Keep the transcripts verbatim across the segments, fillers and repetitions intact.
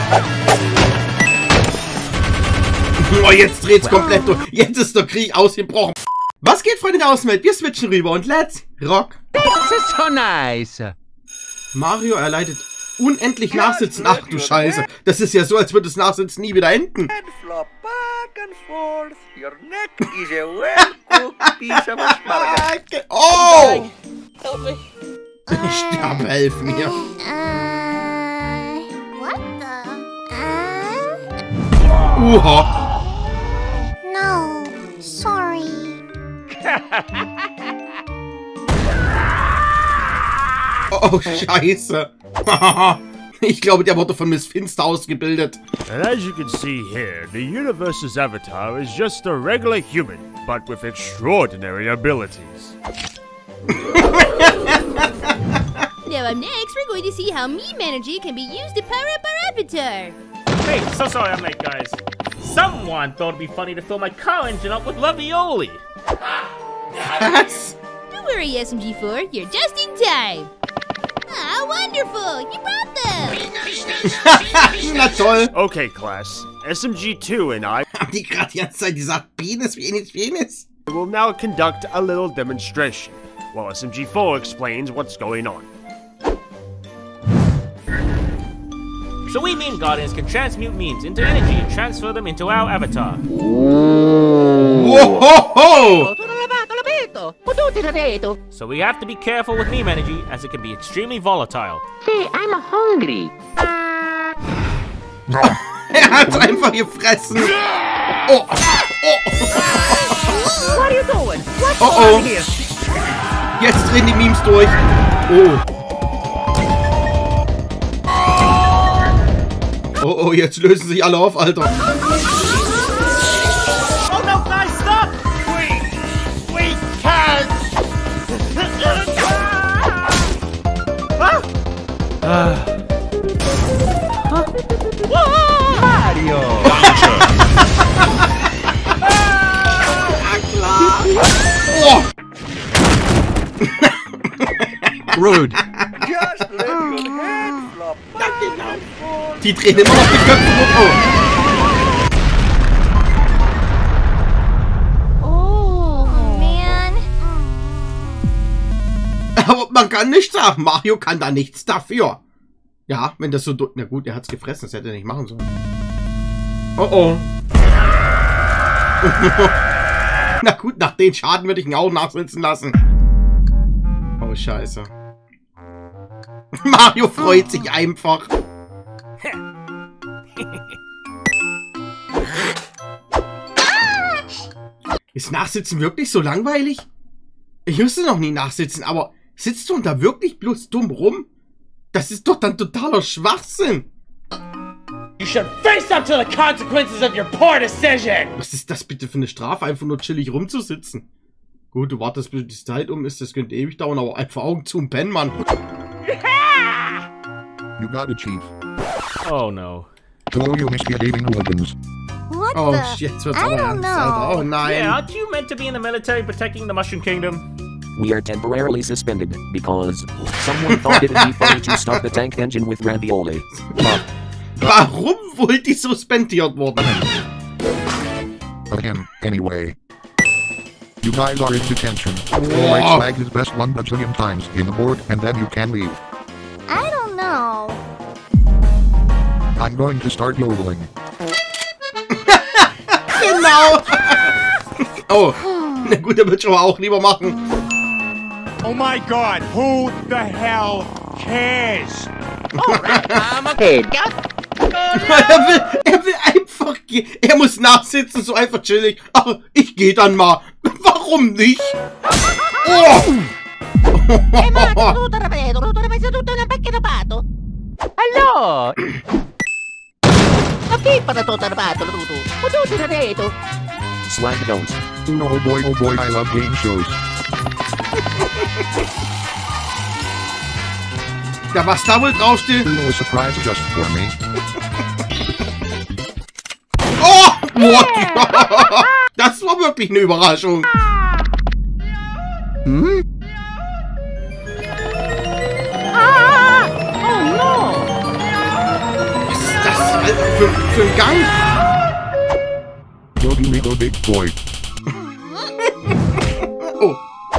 Oh, jetzt dreht's komplett durch. Jetzt ist der Krieg ausgebrochen. Was geht, Freunde der Außenwelt? Wir switchen rüber und let's rock. Das ist so nice. Mario erleidet unendlich Nachsitzen. Ach du Scheiße. Das ist ja so, als würde das Nachsitzen nie wieder enden. Oh! Ich sterbe, helf mir. Uha. No, sorry. Oh, Scheiße. Ich glaube, der wurde von Miss Finster ausgebildet. And as you can see here, the universe's avatar is just a regular human, but with extraordinary abilities. Now up next, we're going to see how meme energy can be used to power up our avatar. Hey, so sorry I'm late, guys. Someone thought it'd be funny to fill my car engine up with Lavioli. Was? Don't worry, S M G four, you're just in time. Ah, wonderful! You brought them! Na toll. Okay, class. S M G two and I Haben die gerade die ganze Zeit gesagt, Penis, Penis, Penis? will now conduct a little demonstration, while S M G four explains what's going on. So we meme guardians can transmute memes into energy and transfer them into our avatar. Whoa, ho, ho. So we have to be careful with meme energy, as it can be extremely volatile. Hey, I'm hungry. Er hat's einfach gefressen. Oh, oh. What are you doing? What's Oh, going oh. on here? Jetzt drehen die Memes durch. Oh. Oh, oh, jetzt lösen sich alle auf, Alter. Oh no, guys, stop! We, we can't! Mario! Oh. Rude. Die drehen immer noch die Köpfe hoch. Oh, man. Aber man kann nichts sagen. Mario kann da nichts dafür. Ja, wenn das so... Na gut, er hat's gefressen. Das hätte er nicht machen sollen. Oh, oh. Na gut, nach den Schaden würde ich ihn auch nachsitzen lassen. Oh, Scheiße. Mario freut sich einfach. Ist Nachsitzen wirklich so langweilig? Ich müsste noch nie nachsitzen, aber sitzt du da wirklich bloß dumm rum? Das ist doch dann totaler Schwachsinn. You should face up to the consequences of your poor decision! Was ist das bitte für eine Strafe, einfach nur chillig rumzusitzen? Gut, du wartest, bis die Zeit um ist, das könnte ewig dauern, aber einfach Augen zu und pennen, Mann. You got it, Chief. Oh no. Hello, you misbehaving hooligans. What Oh, the? jetzt wird's I aber don't ernst, Alter. Oh know. nein. Yeah, aren't you meant to be in the military protecting the Mushroom Kingdom? We are temporarily suspended because someone thought it would be funny to start the tank engine with ravioli. Warum wohl die suspendiert wurden? Again, anyway. You guys are in detention. Alright, slag his best one bajillion times in the board and then you can leave. I don't know. I'm going to start yodeling. Genau. Oh, na gut, er wird schon auch lieber machen. Oh my god, who the hell cares? Hey, Er will, er will einfach gehen. Er muss nachsitzen, so einfach chillig. Ach, ich geh dann mal. Warum nicht? Oh. Hello! Okay, para to tarbato, Ludo. Puto dito. Slag don't. Oh boy, oh boy, I love game shows. Ja, was da wohl draufsteht? No surprise just for me. Oh! What? Das war wirklich eine Überraschung. Hm? Was ist das? für, für einen Gang? Will you make a big boy? Oh.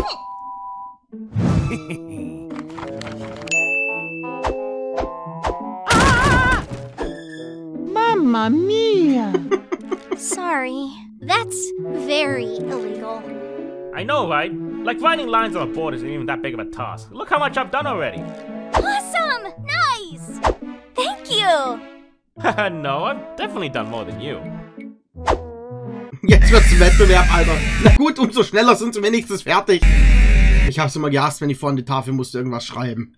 Mamma mia! Sorry. That's very illegal. I know, right? Like writing lines on a board isn't even that big of a task. Look how much I've done already. Awesome! Nice! Thank you! No, I've definitely done more than you. Jetzt wird's ein Wettbewerb, Alter. Na gut, umso schneller sind sie wenigstens fertig. Ich hab's immer gehasst, wenn ich vor an die Tafel musste irgendwas schreiben.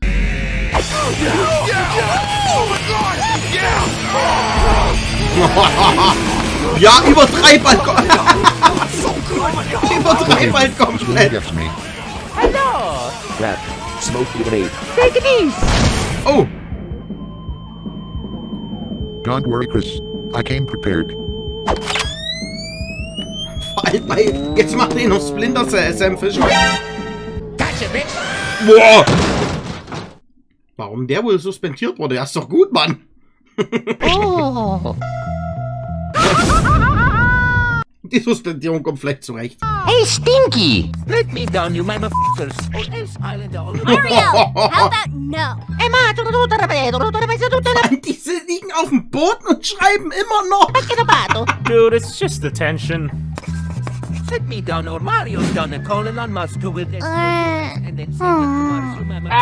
Ja, übertreib halt komplett. Übertreib halt komplett. Gets me. Hello! Rap. Smoke grenade. Take it easy! Oh, Don't worry, Chris. I came prepared. vor allem bei... Jetzt macht er noch Splinter Cell, Sam Fisher. Boah! Warum der wohl suspendiert wurde? Das ist doch gut, Mann. Oh! Die Suspendierung kommt vielleicht zurecht. Hey, Stinky! Let me down, you motherfuckers, or else I'll end all. Mario! How about no? Diese liegen auf dem Boden und schreiben immer noch. Dude, it's just the tension. Let me down, or Mario's done a colon on must do with this. Uh, And then send it to Mars, remember?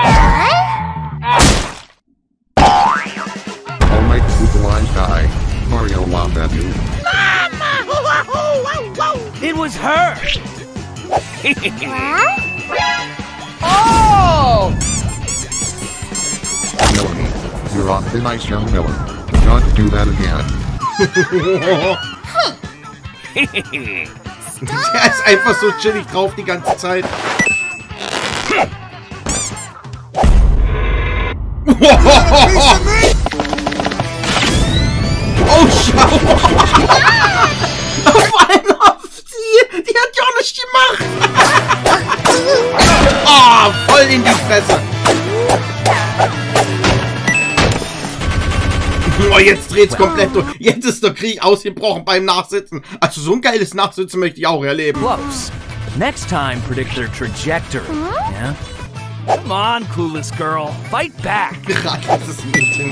All my Google lines die. Mario laughed at you. It was her! Oh! Melanie, you're on the nice young Miller. Don't do that again. Der ist einfach so chillig drauf die ganze Zeit. Oh, schau! Auf einmal auf sie! Die hat ja auch nicht gemacht! Oh, voll in die Fresse! Oh, jetzt dreht's komplett durch. Jetzt ist der Krieg ausgebrochen beim Nachsitzen. Also so ein geiles Nachsitzen möchte ich auch erleben. Close. Next time, predict their trajectory. Yeah? Come on, coolest girl. Fight back. Gratis Meeting.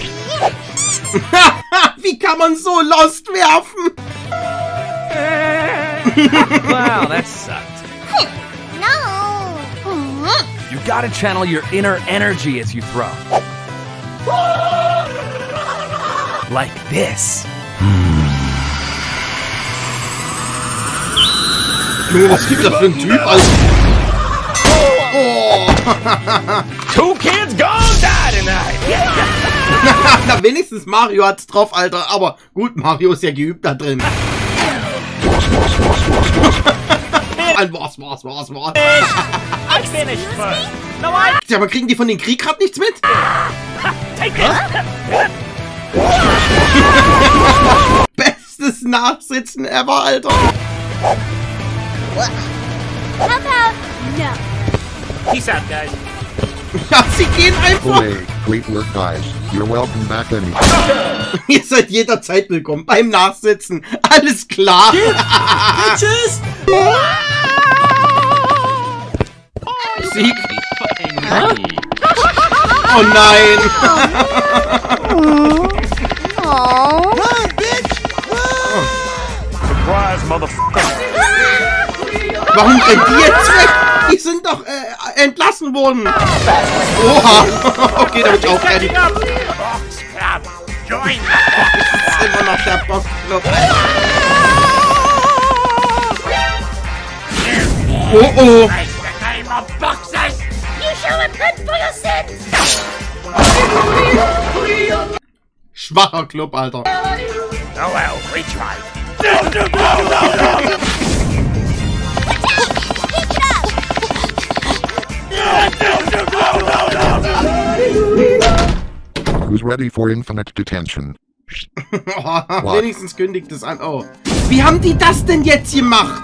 Wie kann man so Lost werfen? Wow, that sucked. No! You gotta channel your inner energy as you throw. Like this. Junge, was gibt das für ein Typ, Alter? Oh. Two kids gone die tonight! Na, wenigstens Mario hat's drauf, Alter. Aber gut, Mario ist ja geübt da drin. Ein was, was, was, was. I finished first. No, I Ja, aber kriegen die von den Krieg grad nichts mit? take it. Bestes Nachsitzen ever, Alter. How about no? Peace out, guys. Ja, sie gehen einfach. Hooray, great work, guys. You're welcome back anytime. Ihr seid jederzeit willkommen beim Nachsitzen. Alles klar. Tschüss! Sieg. Oh nein. Oh. Surprise, motherfucker! Warum rennt die jetzt weg? Die sind doch äh, entlassen worden. Oha. Okay, da bin ich auch fertig. Catching up. Box club. Join. Das ist immer noch der Boxclub. Oh oh. That's the game of boxers. You shall repent for your sins! Schwacher Club, Alter. Oh well, we tried. Who's ready for infinite detention? Oh, wenigstens kündigt es an. Oh. Wie haben die das denn jetzt gemacht?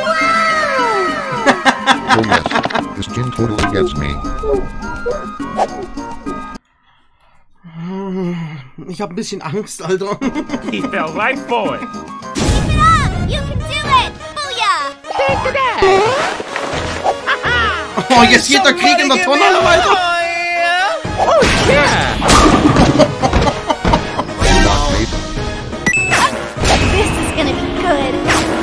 Oh yes, this gin totally gets me. Ich habe ein bisschen Angst, Alter. He fell right for it. Keep it up! You can do it! Booyah! Oh, jetzt geht der Krieg in der Tonne weiter. Oh, yeah! This is gonna be good.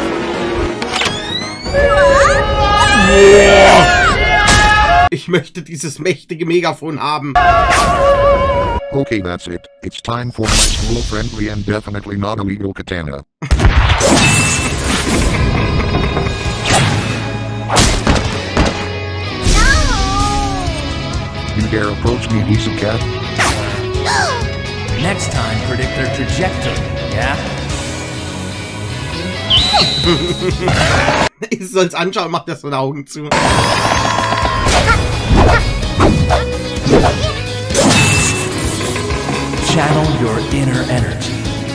Ich möchte dieses mächtige Megafon haben. Okay, that's it. It's time for my school-friendly and definitely not illegal katana. You dare approach me, piece of cat? Next time, predict their trajectory, yeah? Ich soll's anschauen, macht das so die Augen zu. Channel your inner energy.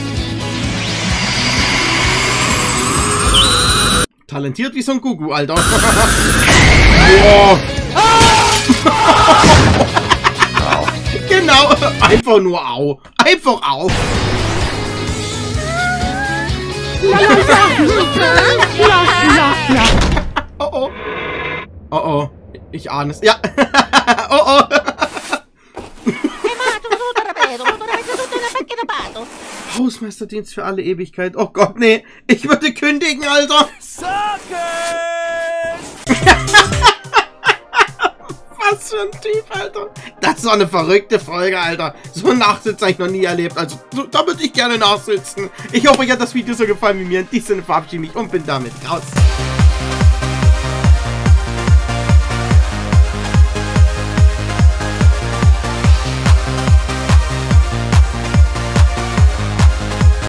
Talentiert wie so ein Gugu, Alter. Boah. Genau, einfach nur au. Einfach au. Oh oh. Oh oh. Ich ahne es. Ja. Oh oh. Hausmeisterdienst für alle Ewigkeit. Oh Gott, nee. Ich würde kündigen, Alter. Was für ein Typ, Alter. Das war eine verrückte Folge, Alter. So einen Nachsitz habe ich noch nie erlebt. Also, so, da würde ich gerne nachsitzen. Ich hoffe, euch hat das Video so gefallen wie mir. In diesem Sinne verabschiede ich mich und bin damit raus.